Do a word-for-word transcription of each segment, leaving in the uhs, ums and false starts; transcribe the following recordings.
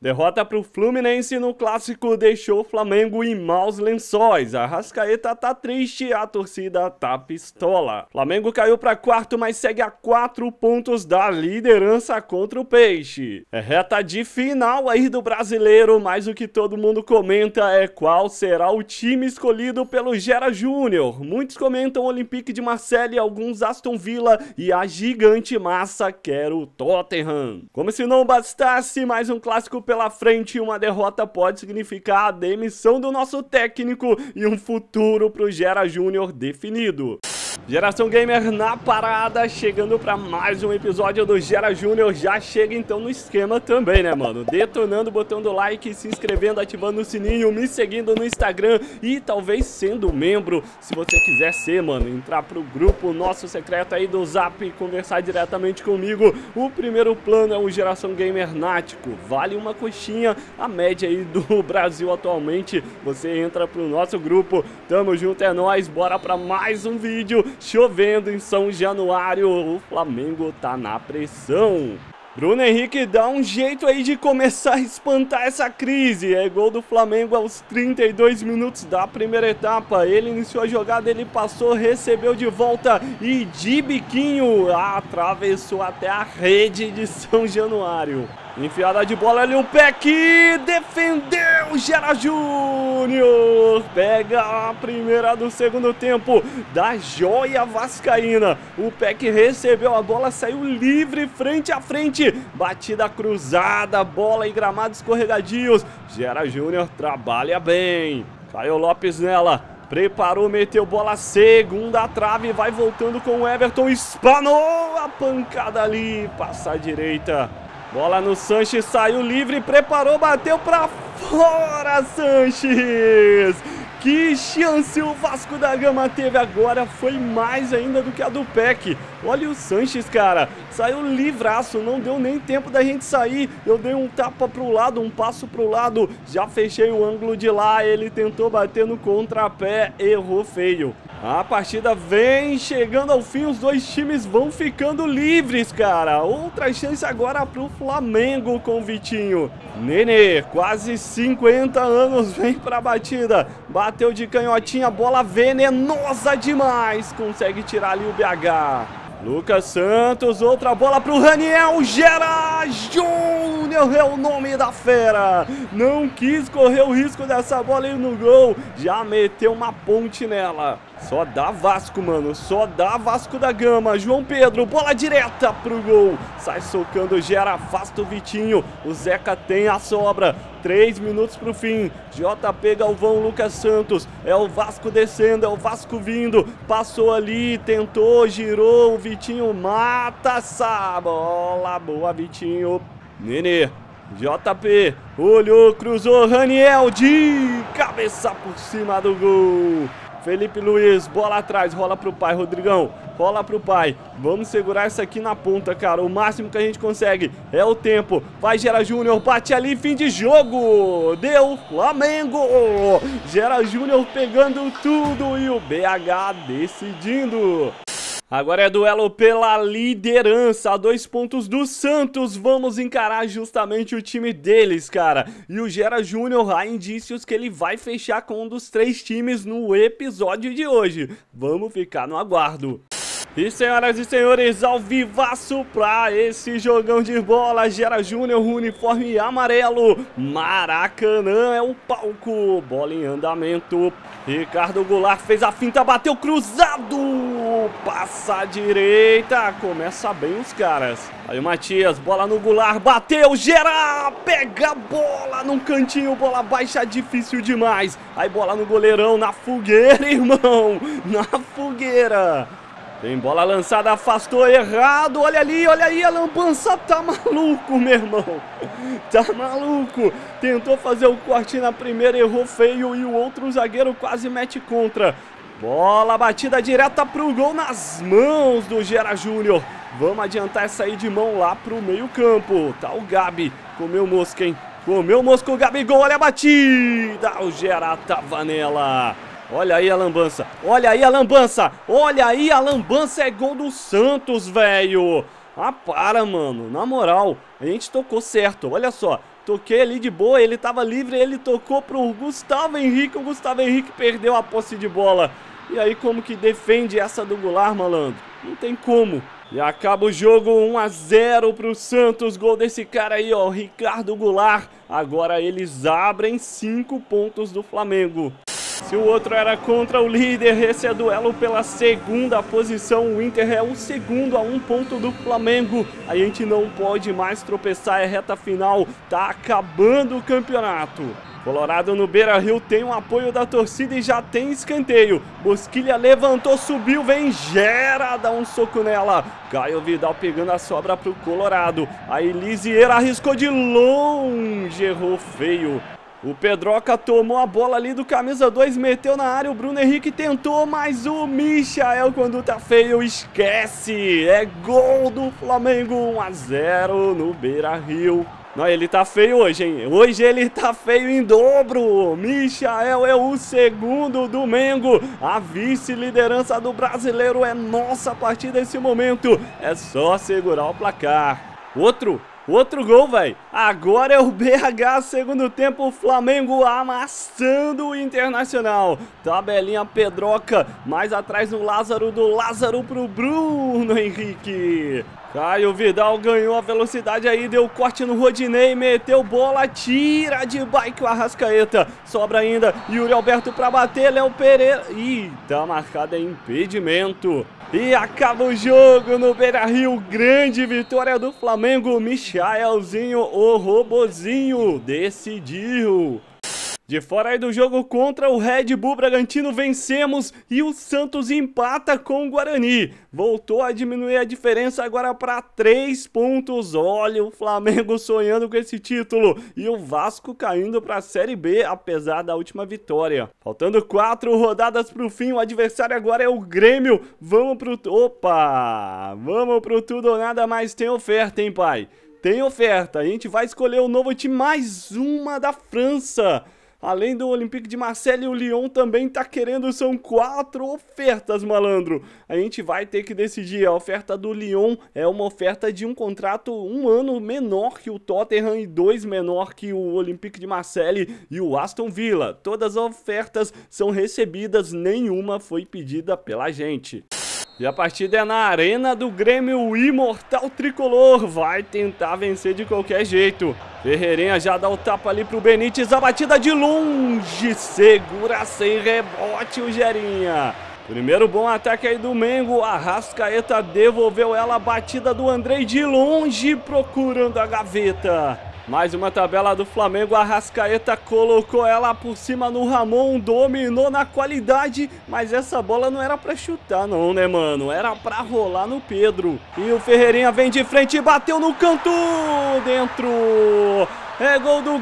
Derrota para o Fluminense no clássico deixou o Flamengo em maus lençóis. A Arrascaeta tá triste, a torcida tá pistola. Flamengo caiu para quarto, mas segue a quatro pontos da liderança contra o Peixe. É reta de final aí do Brasileiro, mas o que todo mundo comenta é qual será o time escolhido pelo Gera Júnior. Muitos comentam Olympique de Marseille, alguns Aston Villa e a gigante massa quer o Tottenham. Como se não bastasse, mais um clássico pelo pela frente, uma derrota pode significar a demissão do nosso técnico e um futuro pro Gera Júnior definido. Geração Gamer na parada, chegando para mais um episódio do Gera Júnior. Já chega então no esquema também, né, mano? Detonando, botando like, se inscrevendo, ativando o sininho, me seguindo no Instagram e talvez sendo membro, se você quiser ser, mano. Entrar pro grupo nosso secreto aí do Zap e conversar diretamente comigo. O primeiro plano é o Geração Gamer Nático. Vale uma coxinha, a média aí do Brasil atualmente. Você entra pro nosso grupo. Tamo junto, é nóis. Bora pra mais um vídeo. Chovendo em São Januário, o Flamengo tá na pressão. Bruno Henrique dá um jeito aí de começar a espantar essa crise. É gol do Flamengo aos trinta e dois minutos da primeira etapa. Ele iniciou a jogada, ele passou, recebeu de volta e de biquinho atravessou até a rede de São Januário. Enfiada de bola ali, o Peck defendeu, Gera Júnior pega a primeira do segundo tempo da joia vascaína. O Peck recebeu a bola, saiu livre frente a frente, batida cruzada, bola em gramados escorregadios. Gera Júnior trabalha bem, Caio Lopes nela. Preparou, meteu bola, segunda trave, vai voltando com o Everton, espanou a pancada ali, passa à direita. Bola no Sanches, saiu livre, preparou, bateu pra fora, Sanches! Que chance o Vasco da Gama teve agora, foi mais ainda do que a do Peck. Olha o Sanches, cara, saiu livraço, não deu nem tempo da gente sair. Eu dei um tapa pro lado, um passo pro lado, já fechei o ângulo de lá, ele tentou bater no contrapé, errou feio. A partida vem chegando ao fim, os dois times vão ficando livres, cara. Outra chance agora pro Flamengo com o Vitinho. Nenê, quase cinquenta anos, vem pra batida. Bateu de canhotinha, bola venenosa demais. Consegue tirar ali o B H. Lucas Santos, outra bola pro Raniel. Gera Júnior é o nome da fera. Não quis correr o risco dessa bola ir no gol. Já meteu uma ponte nela. Só dá Vasco, mano, só dá Vasco da Gama. João Pedro, bola direta pro gol. Sai socando, Gera, afasta o Vitinho. O Zeca tem a sobra. Três minutos pro fim. J P Galvão, Lucas Santos. É o Vasco descendo, é o Vasco vindo. Passou ali, tentou, girou. O Vitinho mata essa bola. Boa, Vitinho. Nenê. J P. Olhou, cruzou. Raniel de cabeça por cima do gol. Felipe Luiz, bola atrás, rola pro pai, Rodrigão, rola pro pai. Vamos segurar isso aqui na ponta, cara, o máximo que a gente consegue é o tempo. Vai Gera Júnior, bate ali, fim de jogo. Deu Flamengo. Gera Júnior pegando tudo e o B H decidindo. Agora é duelo pela liderança, a dois pontos do Santos, vamos encarar justamente o time deles, cara. E o Gera Júnior, há indícios que ele vai fechar com um dos três times no episódio de hoje. Vamos ficar no aguardo. E senhoras e senhores, ao vivaço pra esse jogão de bola, Gera Júnior, uniforme amarelo, Maracanã é o palco, bola em andamento, Ricardo Goulart fez a finta, bateu cruzado, passa à direita, começa bem os caras. Aí o Matias, bola no Goulart, bateu, Gera, pega a bola num cantinho, bola baixa, difícil demais. Aí bola no goleirão, na fogueira, irmão, na fogueira. Tem bola lançada, afastou, errado, olha ali, olha aí, a lambança tá maluco, meu irmão, tá maluco, tentou fazer o corte na primeira, errou feio e o outro zagueiro quase mete contra. Bola batida direta pro gol nas mãos do Gera Júnior, vamos adiantar essa aí de mão lá pro meio campo, tá o Gabi, comeu mosca, hein, comeu mosca o Gabigol, olha a batida, o Gera tava nela. Olha aí a lambança, olha aí a lambança, olha aí a lambança, é gol do Santos, velho. Ah, para, mano, na moral, a gente tocou certo, olha só. Toquei ali de boa, ele tava livre, ele tocou pro Gustavo Henrique, o Gustavo Henrique perdeu a posse de bola. E aí como que defende essa do Goulart, malandro? Não tem como. E acaba o jogo um a zero pro Santos, gol desse cara aí, ó, Ricardo Goulart. Agora eles abrem cinco pontos do Flamengo. Se o outro era contra o líder, esse é duelo pela segunda posição. O Inter é o segundo a um ponto do Flamengo. A gente não pode mais tropeçar, é reta final, tá acabando o campeonato. Colorado no Beira-Rio tem um apoio da torcida e já tem escanteio. Bosquilha levantou, subiu, vem Gera, dá um soco nela. Caio Vidal pegando a sobra pro Colorado. Aí Lisieira arriscou de longe, errou feio. O Pedroca tomou a bola ali do camisa dois, meteu na área, o Bruno Henrique tentou, mas o Michael, quando tá feio, esquece. É gol do Flamengo, um a zero no Beira-Rio. Não, ele tá feio hoje, hein? Hoje ele tá feio em dobro. Michael é o segundo do Mengo. A vice-liderança do brasileiro é nossa a partir desse momento. É só segurar o placar. Outro... Outro gol, velho. Agora é o B H, segundo tempo, o Flamengo amassando o Internacional. Tabelinha Pedroca, mais atrás o Lázaro, do Lázaro pro Bruno Henrique. Caio Vidal ganhou a velocidade aí, deu corte no Rodinei, meteu bola, tira de bike o Arrascaeta. Sobra ainda, Yuri Alberto pra bater, Léo Pereira. Ih, tá marcado, é impedimento. E acaba o jogo no Beira-Rio, grande vitória do Flamengo. Michaelzinho, o robozinho, decidiu. De fora aí do jogo contra o Red Bull Bragantino, vencemos e o Santos empata com o Guarani. Voltou a diminuir a diferença agora para três pontos. Olha o Flamengo sonhando com esse título e o Vasco caindo para a Série B, apesar da última vitória. Faltando quatro rodadas para o fim, o adversário agora é o Grêmio. Vamos pro... Opa! Vamos pro tudo ou nada, mas tem oferta, hein, pai? Tem oferta. A gente vai escolher o novo time, mais uma da França. Além do Olympique de Marseille, o Lyon também tá querendo, são quatro ofertas, malandro. A gente vai ter que decidir, a oferta do Lyon é uma oferta de um contrato um ano menor que o Tottenham e dois menor que o Olympique de Marseille e o Aston Villa. Todas as ofertas são recebidas, nenhuma foi pedida pela gente. E a partida é na arena do Grêmio, o imortal tricolor vai tentar vencer de qualquer jeito. Ferreirinha já dá o tapa ali pro Benítez, a batida de longe, segura sem rebote o Gerinha. Primeiro bom ataque aí do Mengo, a Arrascaeta devolveu ela, a batida do Andrei de longe procurando a gaveta. Mais uma tabela do Flamengo, a Arrascaeta colocou ela por cima no Ramon, dominou na qualidade, mas essa bola não era pra chutar não, né, mano? Era pra rolar no Pedro. E o Ferreirinha vem de frente e bateu no canto, dentro. É gol do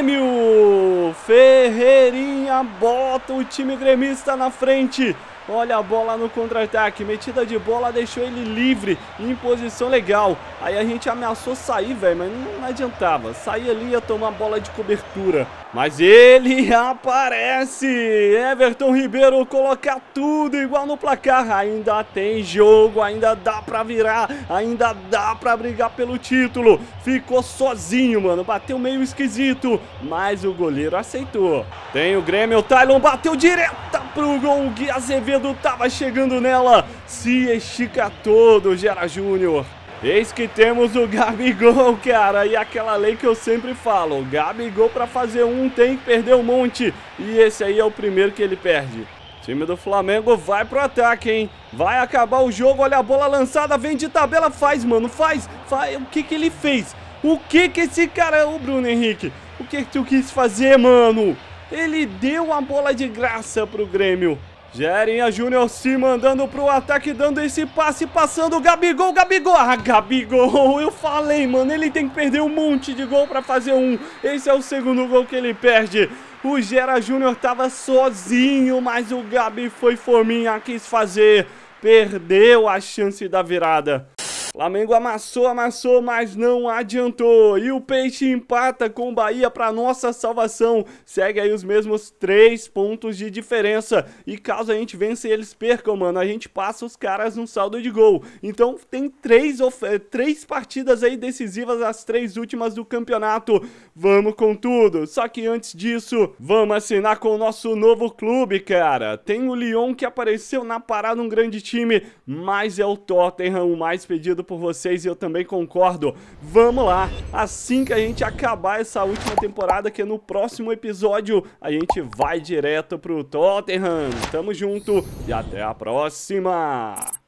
Grêmio. Ferreirinha bota o time gremista na frente. Olha a bola no contra-ataque, metida de bola, deixou ele livre, em posição legal. Aí a gente ameaçou sair, velho, mas não adiantava. Sair ali ia tomar bola de cobertura. Mas ele aparece! Everton Ribeiro colocar tudo igual no placar. Ainda tem jogo, ainda dá pra virar, ainda dá pra brigar pelo título. Ficou sozinho, mano, bateu meio esquisito, mas o goleiro aceitou. Tem o Grêmio, o Tylon bateu direta pro gol. O Gui Azevedo tava chegando nela, se estica todo, Gera Júnior. Eis que temos o Gabigol, cara, e aquela lei que eu sempre falo, o Gabigol pra fazer um tem que perder um monte, e esse aí é o primeiro que ele perde. O time do Flamengo vai pro ataque, hein, vai acabar o jogo, olha a bola lançada, vem de tabela, faz, mano, faz, faz, o que que ele fez? O que que esse cara, o Bruno Henrique, o que que tu quis fazer, mano? Ele deu a bola de graça pro Grêmio. Gerinha Júnior se mandando pro ataque, dando esse passe, passando o Gabigol, Gabigol, ah, Gabigol, eu falei, mano, ele tem que perder um monte de gol pra fazer um, esse é o segundo gol que ele perde. O Gera Júnior tava sozinho, mas o Gabi foi fominha, quis fazer, perdeu a chance da virada. Flamengo amassou, amassou, mas não adiantou. E o Peixe empata com o Bahia para nossa salvação. Segue aí os mesmos três pontos de diferença. E caso a gente vença e eles percam, mano, a gente passa os caras no saldo de gol. Então tem três, três partidas aí decisivas, as três últimas do campeonato. Vamos com tudo. Só que antes disso, vamos assinar com o nosso novo clube, cara. Tem o Lyon que apareceu na parada, um grande time, mas é o Tottenham o mais pedido por vocês e eu também concordo. Vamos lá, assim que a gente acabar essa última temporada, que é no próximo episódio, a gente vai direto pro Tottenham. Tamo junto e até a próxima!